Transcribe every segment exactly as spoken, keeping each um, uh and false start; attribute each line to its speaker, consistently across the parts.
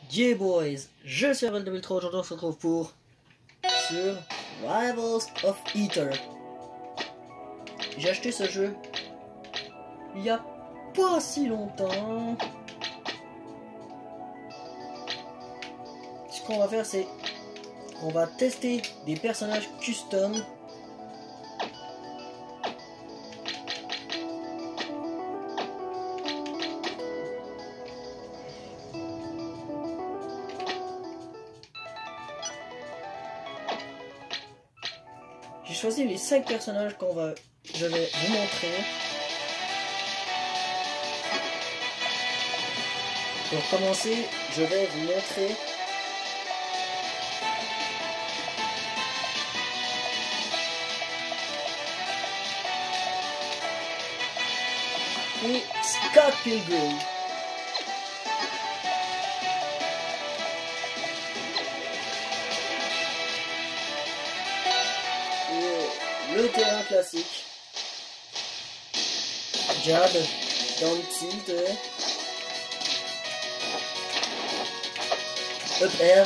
Speaker 1: Yeah boys, je suis Rebel deux mille trois, aujourd'hui on se retrouve pour sur Rivals of Aether. J'ai acheté ce jeu il y a pas si longtemps. Ce qu'on va faire, c'est qu'on va tester des personnages custom. J'ai choisi les cinq personnages qu'on va, je vais vous montrer. Pour commencer, je vais vous montrer et Scott Pilgrim. Le terrain classique. Jab, down tilt, up air.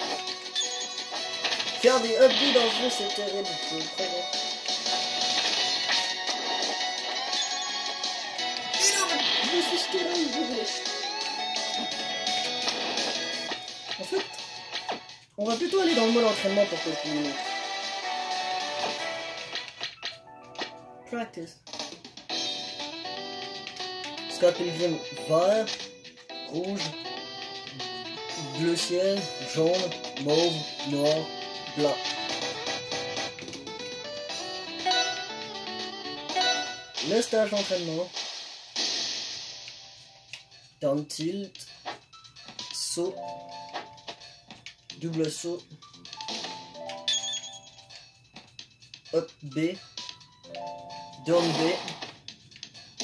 Speaker 1: Faire des up B dans le jeu, c'est terrible, je vous le préviens. Je me suis jeté là, je voulais. En fait, on va plutôt aller dans le mode entraînement pour que je vous montre. Practice. Scott Pilgrim vert, rouge, bleu ciel, jaune, mauve, noir, blanc. Le stage d'entraînement. Down tilt, saut, double saut, up B, down B,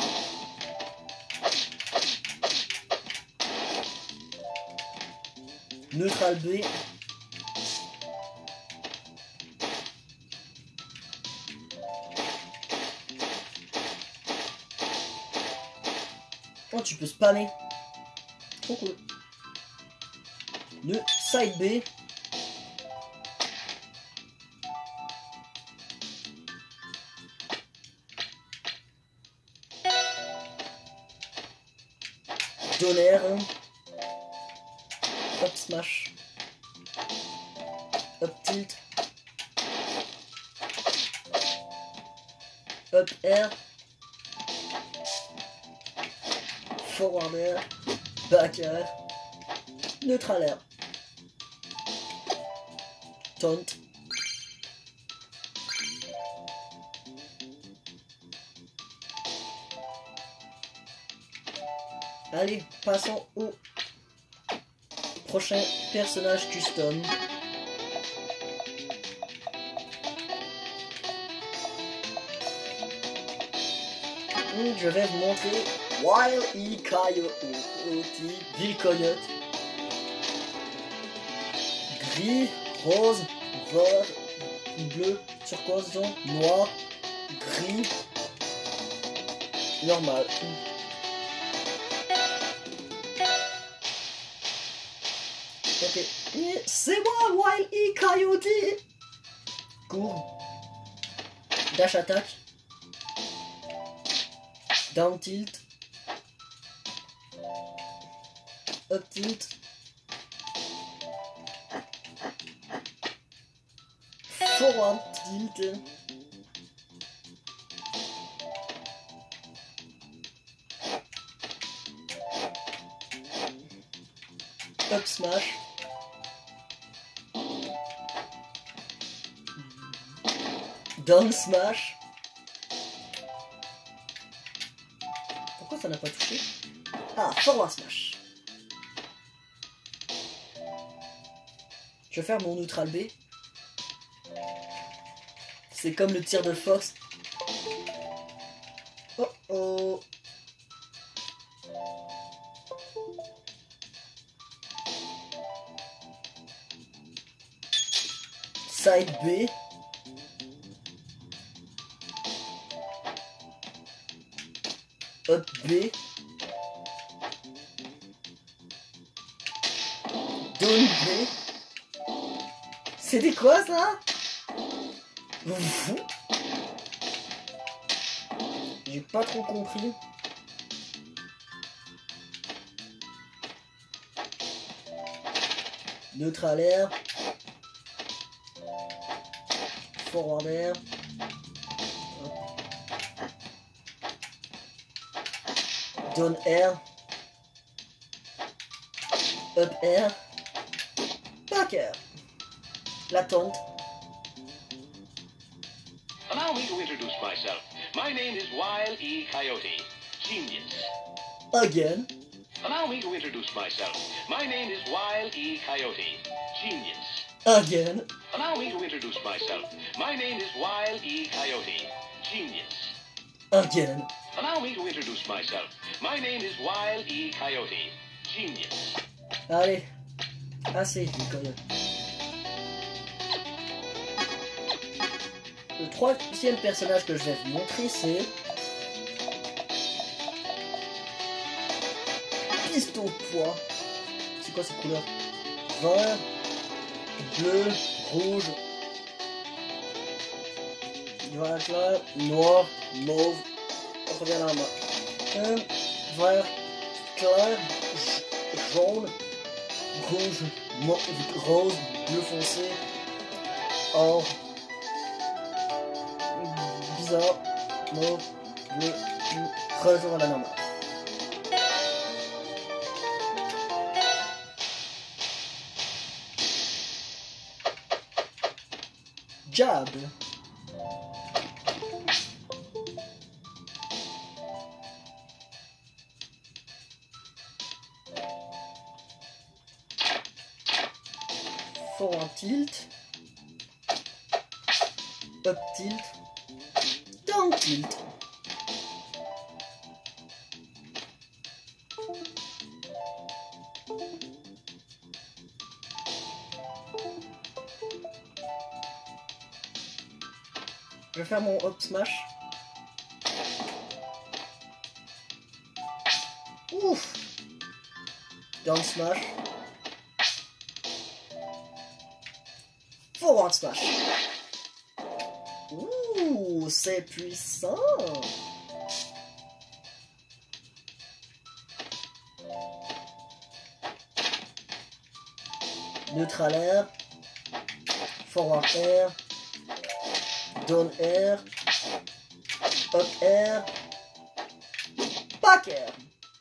Speaker 1: neutral B, oh, tu peux spammer, trop cool. Le side B, tonnerre, up smash, up tilt, up air, forward air, back air, neutral air, taunt, allez, passons au prochain personnage custom. Et je vais vous montrer Wile E. Coyote, Ville Coyote. Gris, rose, vert, bleu, turquoise, noir, gris, normal. Ok, et c'est moi, Wile E. Coyote. Cours, dash attaque, down tilt, up tilt, forward tilt, up smash, down smash. Pourquoi ça n'a pas touché? Ah, forward smash. Je vais faire mon neutral B. C'est comme le tir de force. Oh oh. Side B. Up B. Don B. C'était quoi ça? Vous vous foutez? J'ai pas trop compris. Neutral air. Forward air. Down air. Up air. Back air. Latente.
Speaker 2: Allow me to introduce myself. My name is Wile E. Coyote. Genius.
Speaker 1: Again.
Speaker 2: Allow me to introduce myself. My name is Wile E. Coyote. Genius.
Speaker 1: Again.
Speaker 2: Allow me to introduce myself. My name is Wile E. Coyote. Genius.
Speaker 1: Again.
Speaker 2: Allow me to introduce myself. My name is Wile E. Coyote. Genius.
Speaker 1: Allez. Assez, les coyotes. Le troisième personnage que je vais vous montrer, c'est Piste au poids. C'est quoi cette couleur? Vert, bleu, rouge, vert clair, noir, mauve. On revient à la main. Un vert clair, jaune, rouge, rose, bleu foncé, or. Bizarre, mauve, bleu, retour à la normale. Jab. Forward tilt. Up tilt. Down tilt. Je vais faire mon up smash. Ouf. Down smash. Forward smash. Ouh, c'est puissant. Neutral air. Forward air. Down air. Up air. Back air.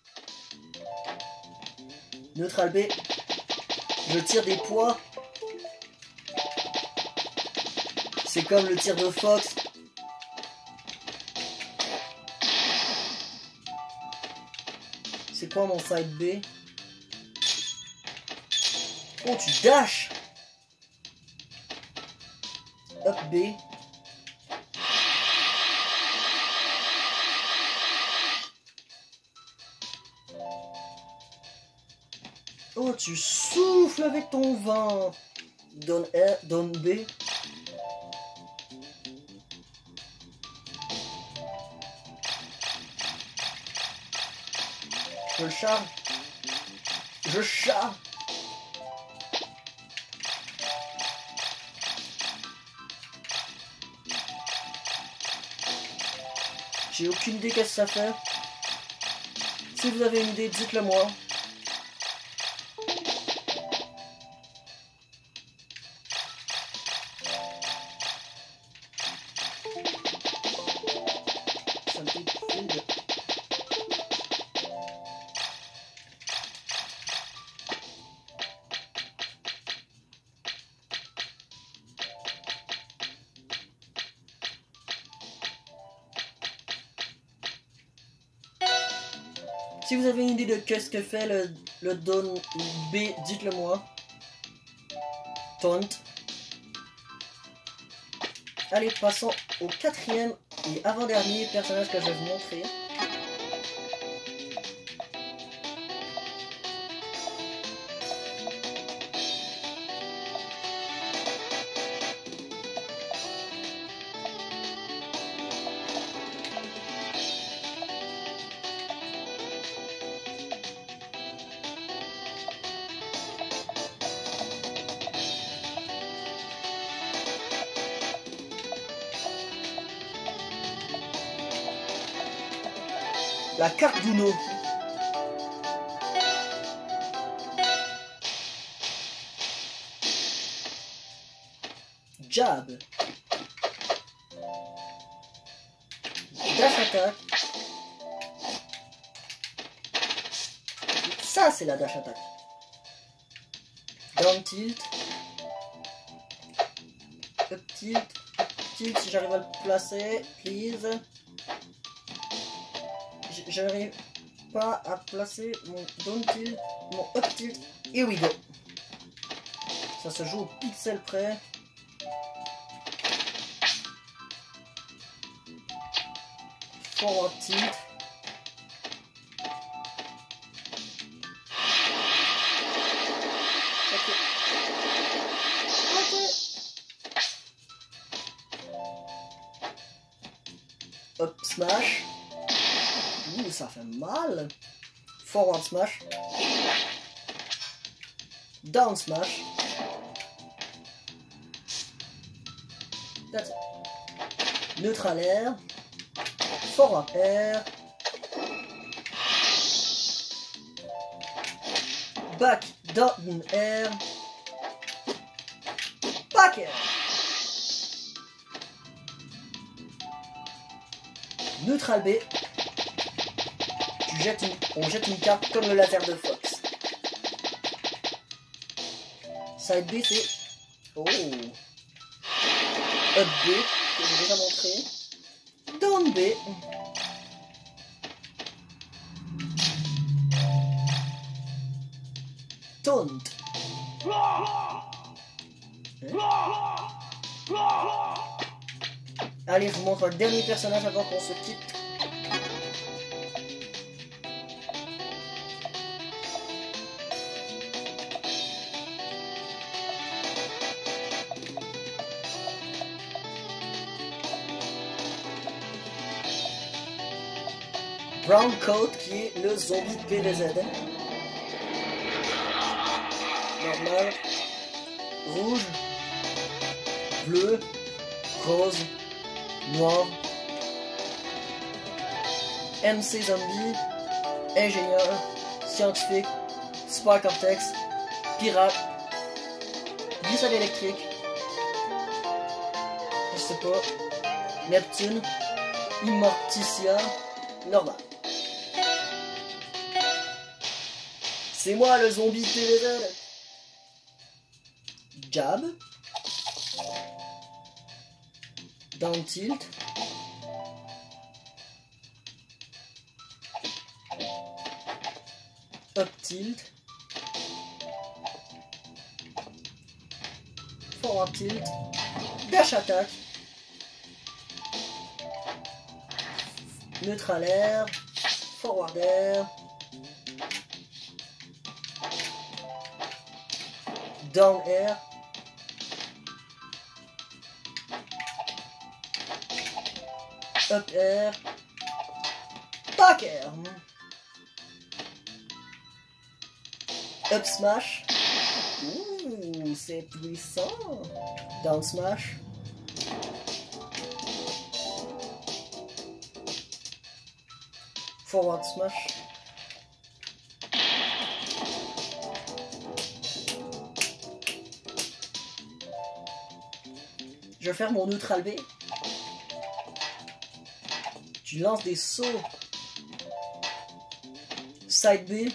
Speaker 1: Neutral B. Je tire des poids. C'est comme le tir de Fox. C'est quoi mon side B? Oh, tu dash. Up B. Oh, tu souffles avec ton vent. Down A, down B. Je charge. Je charge. J'ai aucune idée qu'est-ce que ça fait. Si vous avez une idée, dites-le moi. Ça me fait une idée. Si vous avez une idée de qu'est-ce que fait le, le down B, dites-le moi. Taunt. Allez, passons au quatrième et avant-dernier personnage que je vais vous montrer. La carte d'Uno. Jab. Dash attack. Ça, c'est la dash attack. Down tilt. Up tilt. Up tilt si j'arrive à le placer. Please. J'arrive pas à placer mon down tilt. Mon up tilt. Here we go. Ça se joue au pixel près. Forward tilt. Ok. Ok. Up smash. Ouh, ça fait mal. Forward smash. Down smash. That's it. Neutral air. Forward air. Back down air. Back air. Neutral B. Tu jettes une, on jette une carte comme le laser de Fox. Side B c'est... Oh. Up B, que j'ai déjà montré. Down B. Taunt. Hein? Allez, je vous montre le dernier personnage avant qu'on se quitte. Brown Coat qui est le zombie de P V Z. Normal. Rouge. Bleu. Rose. Noir. M C Zombie. Ingénieur. Scientifique. Spy Cortex. Pirate. Glissade électrique. Je sais pas. Neptune. Immorticia. Normal. C'est moi le zombie P V Z. Jab. Down tilt. Up tilt. Forward tilt. Dash attack. Neutral air. Forward air. Down air. Up air. Back air. Up smash. Ouh, c'est puissant. Down smash. Forward smash. Je vais faire mon neutral B. Tu lances des sauts. Side B.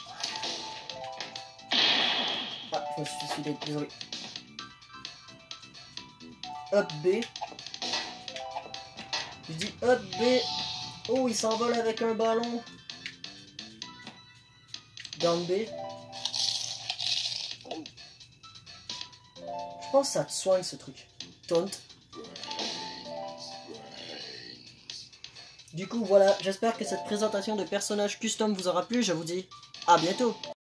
Speaker 1: Ah, je me suis suicidé, désolé. Up B. Je dis up B. Oh, il s'envole avec un ballon. Down B. Je pense que ça te soigne ce truc. Taunt. Du coup, voilà, j'espère que cette présentation de personnages custom vous aura plu. Je vous dis à bientôt.